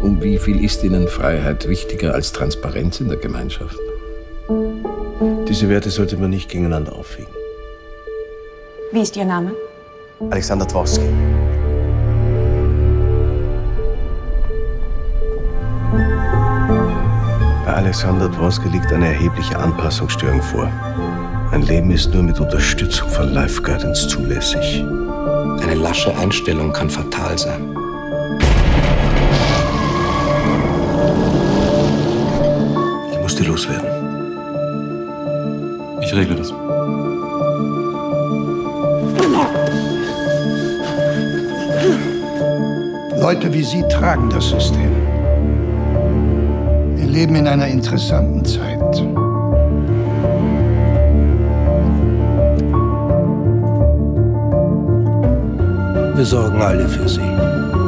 Um wie viel ist Ihnen Freiheit wichtiger als Transparenz in der Gemeinschaft? Diese Werte sollte man nicht gegeneinander aufwiegen. Wie ist Ihr Name? Alexander Dworski. Bei Alexander Dworski liegt eine erhebliche Anpassungsstörung vor. Ein Leben ist nur mit Unterstützung von Life Guidance zulässig. Eine lasche Einstellung kann fatal sein. Ich muss die loswerden. Ich regle das. Leute wie Sie tragen das System. Wir leben in einer interessanten Zeit. Wir sorgen alle für Sie.